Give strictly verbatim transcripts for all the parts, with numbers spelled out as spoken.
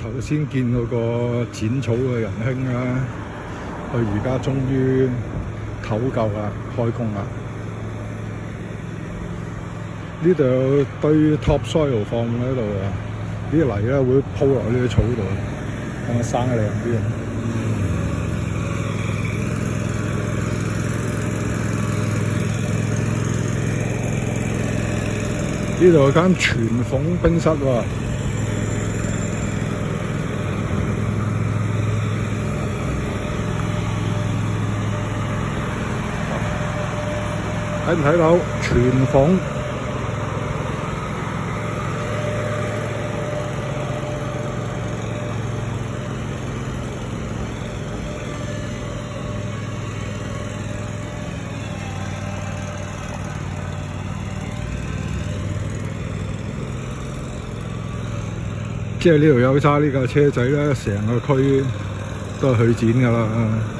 頭先見到個剪草嘅仁兄啦，佢而家終於唞夠啦，開工啦。呢度有堆 topsoil 放喺度啊，啲泥咧會鋪落呢啲草度，等佢生得靚啲。呢度有間全鳳冰室喎。睇唔睇到全鳳？即係呢條友揸呢架車仔咧，成個區都係佢剪㗎啦。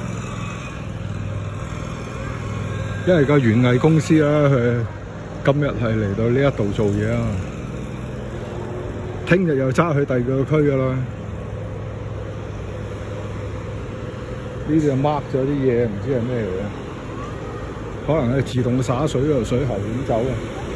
因為個園藝公司咧，佢今日係嚟到呢一度做嘢啊，聽日又揸去第二個區㗎啦。呢度 mark 咗啲嘢，唔知係咩嚟嘅，可能係自動灑水嗰條水喉點走啊？